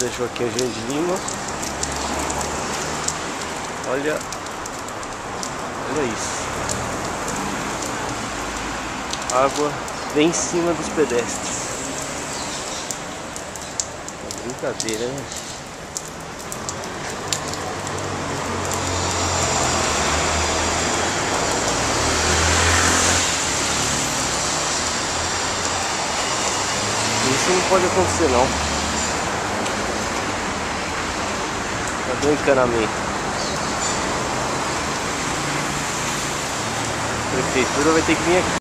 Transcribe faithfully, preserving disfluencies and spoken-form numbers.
da Joaquim Eugênio de Lima. Olha, olha isso. Água bem em cima dos pedestres. É brincadeira, né? Isso não pode acontecer não. Cadê o encanamento? A prefeitura vai ter que vir aqui.